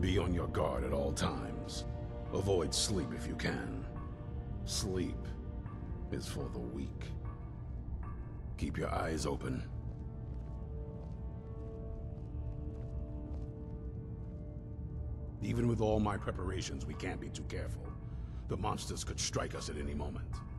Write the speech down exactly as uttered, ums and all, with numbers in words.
Be on your guard at all times. Avoid sleep if you can. Sleep is for the weak. Keep your eyes open. Even with all my preparations, we can't be too careful. The monsters could strike us at any moment.